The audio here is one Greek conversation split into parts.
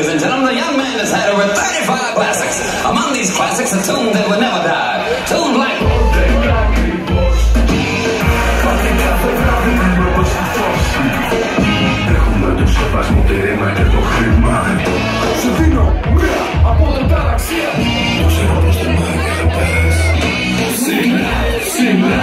ladies and gentlemen, the young man has had over 35 classics. Among these classics, a tune that will never die. Tunes like... Έχουμε το σεβασμό, τη ρήμα και το χρήμα. Σου δίνω μία από την ταραξία. Το ξέρω πως τη μάγια θα πας. Σήμερα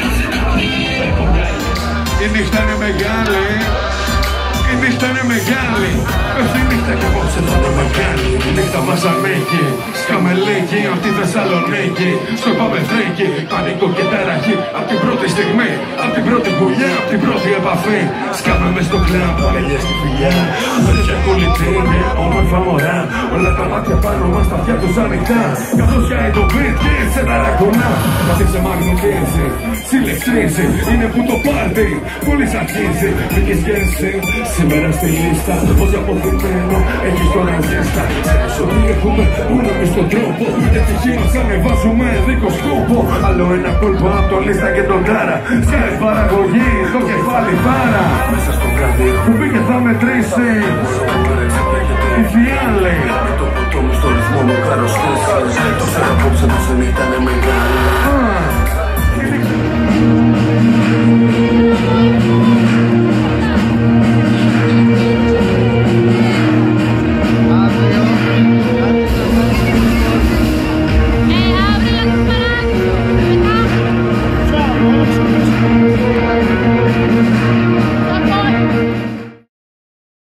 η νύχτα είναι μεγάλη. Η νύχτα είναι μεγάλη. Πέφτει η νύχτα και απόψε θα είναι μεγάλη. Η νύχτα μας ανέχει. Σκαμελέκι απ' τη Θεσσαλονίκη. Στο Παπεθρέκι, πανικό και ταραχή. Απ' την πρώτη στιγμή, απ' την πρώτη πουλιά, απ' την πρώτη επαφή. Σκάμε μες στο κλαμπ, παλιά στη φιλιά. Μεριά κολλητίνη, όμορφα μωρά. Όλα τα μάτια πάνω μας, τα αυτιά τους ανοιχτά. Καθώς πιάει το beat και σε ταρακονά. Αυτή σε μαγνητίζει, συλλεκτρίζει. Είναι που το πάρτι πολύ σ' αρχίζει. Βρήκες και εσύ σήμερα στη λίστα. Πως αποθυμένο έχεις τώρα ζέστα. Ξέρεις ότι έχουμε μόνο μες στον τρόπο. Ευτυχή μας ανεβάζουμε δίκο σκόπο. Άλλο ένα κόλπο απ' το λίστα και τον τάρα. Σκάει παραγωγή, το κεφάλι πάρα. Μέσα στο βράδυ που πήγε θα μετρήσει. Η φιάλη με το ποτό μου στο ρυθμό μου καροστές. Το ξέρω απόψε πως δεν ήταν μεγάλη.